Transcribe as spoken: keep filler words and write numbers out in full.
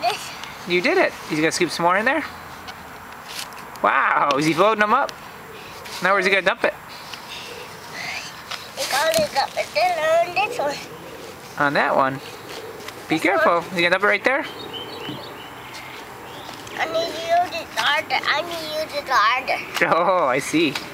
did it. You did it. He's gonna scoop some more in there? Wow, is he floating them up? Now where's he gonna dump it? He got it up and then on this one. On that one? Be This careful. one. You gonna dump it right there? I need to use it harder. I need to use it harder. Oh, I see.